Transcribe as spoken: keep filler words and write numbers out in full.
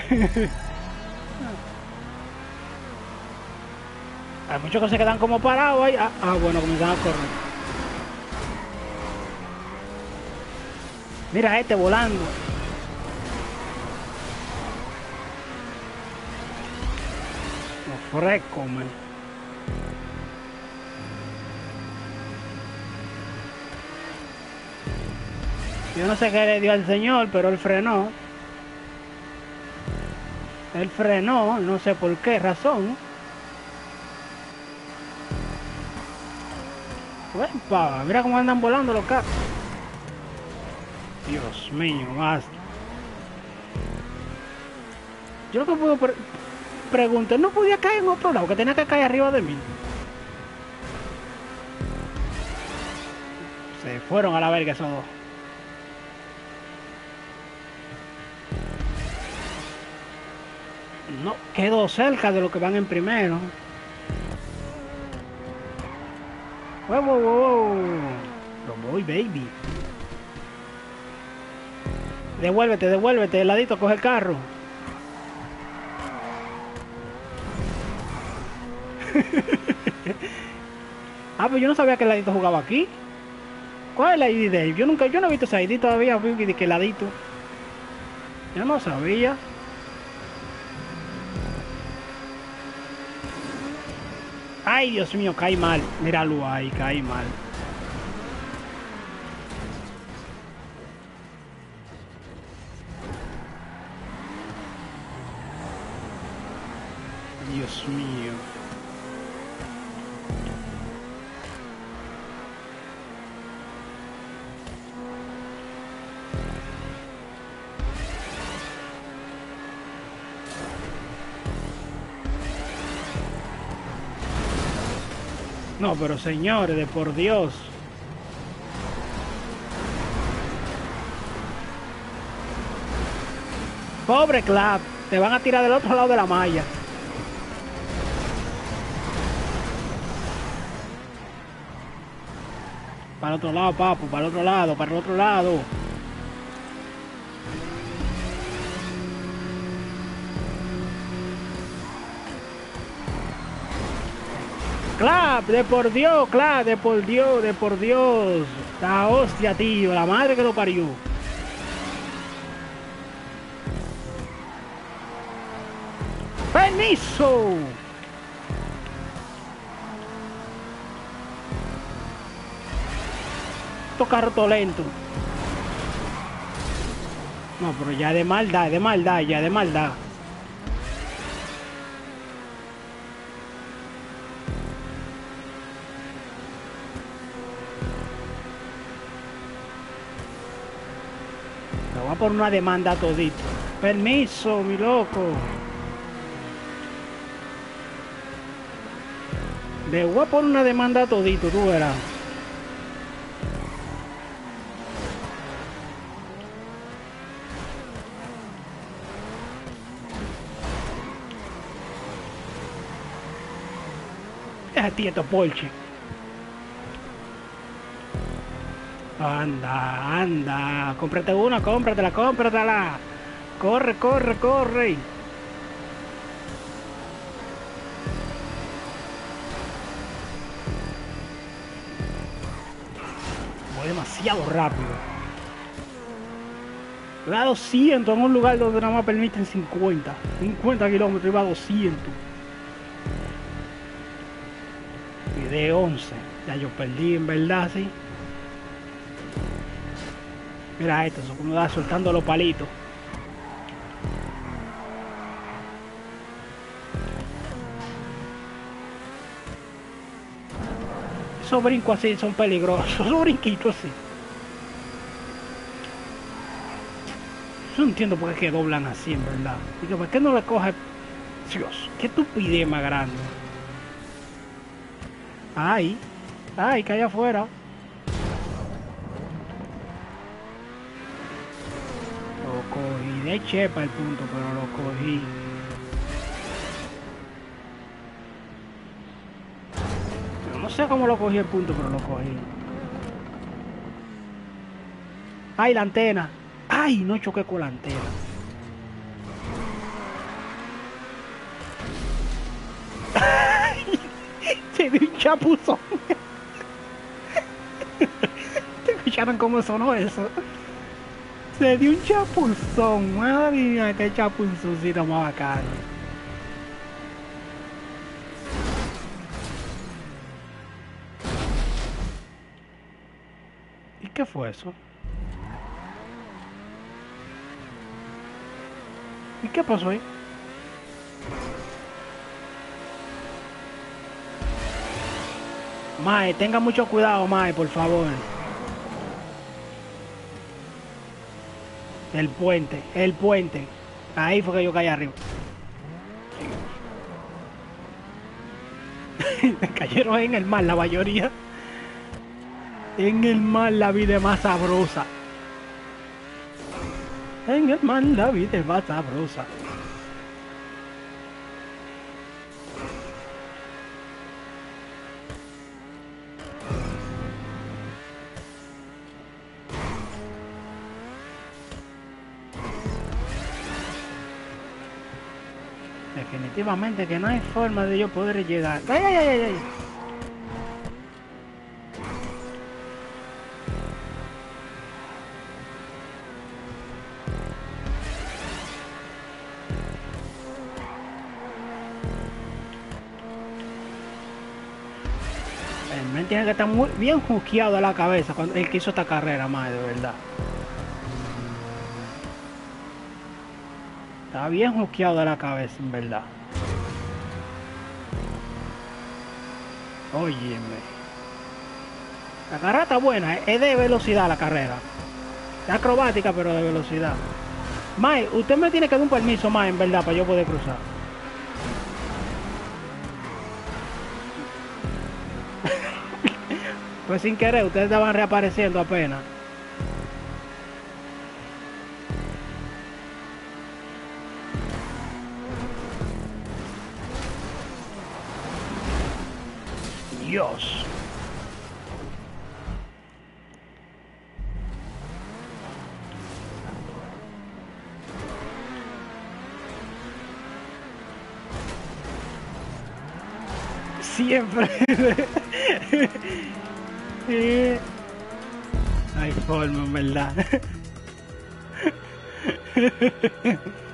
Hay muchos que se quedan como parados ahí. Ah, ah, bueno, comienzan a correr. Mira este volando. Lo fresco, man. Yo no sé qué le dio al señor, pero él frenó. Él frenó, no sé por qué razón. Uepa, mira cómo andan volando los carros. Dios mío, más. Yo lo que puedo pre preguntar, no podía caer en otro lado, que tenía que caer arriba de mí. Se fueron a la verga esos dos. No, quedó cerca de los que van en primero. Wow, wow, wow. Lo voy, baby. Devuélvete, devuélvete, el ladito, coge el carro. Ah, pero yo no sabía que el ladito jugaba aquí. ¿Cuál es la I D, Dave? Yo nunca, yo no he visto esa I D todavía, de que el ladito. Yo no sabía. Ay, Dios mío, cae mal. Míralo ahí, cae mal. Dios mío. No, pero señores, de por Dios. Pobre Clap, te van a tirar del otro lado de la malla. Para el otro lado, papu, para el otro lado, para el otro lado. Clap, de por Dios, Clap, de por Dios, de por Dios. La hostia, tío, la madre que lo parió. ¡Permiso! Estos carros todo lento. No, pero ya de maldad, de maldad, ya de maldad. Te voy a poner una demanda todito. Permiso, mi loco. Le voy a poner una demanda todito, tú verás. Deja tieto, Porsche. Anda, anda. Cómprate una, cómpratela, cómpratela. Corre, corre, corre. Voy demasiado rápido. Voy a doscientos en un lugar donde nada más permiten cincuenta. cincuenta kilómetros y va a doscientos. Y de once. Ya yo perdí en verdad, sí. Mira esto, eso como da soltando los palitos. Esos brincos así son peligrosos, esos brinquitos así. Yo no entiendo por qué que doblan así, en verdad. Digo, ¿por qué no le coge? Dios, qué estupidez más grande. Ay, ay, que allá afuera. Lo cogí de chepa el punto, pero lo cogí. Yo no sé cómo lo cogí el punto, pero lo cogí. Ay, la antena. Ay, no choqué con la antena. Se dio un chapuzón. ¿Te escucharon cómo sonó eso? Se dio un chapuzón. Madre mía, qué chapuzoncito más bacano. ¿Y qué fue eso? ¿Y qué pasó ahí? Mae, tenga mucho cuidado, Mae, por favor. El puente, el puente. Ahí fue que yo caí arriba. Cayeron en el mar la mayoría. En el mar la vida es más sabrosa. En el mar la vida es más sabrosa. Definitivamente que no hay forma de yo poder llegar. ¡Ay, ay, ay, ay! El men tiene que estar muy bien juqueado a la cabeza cuando él que hizo esta carrera, madre, de verdad. Está bien juqueado a la cabeza, en verdad. Óyeme. La carrera está buena, es de velocidad la carrera. Es acrobática, pero de velocidad. Mae, usted me tiene que dar un permiso, Mae, en verdad, para yo poder cruzar. Pues sin querer, ustedes estaban reapareciendo apenas. Dios. Siempre. Sí. Hay forma, en verdad.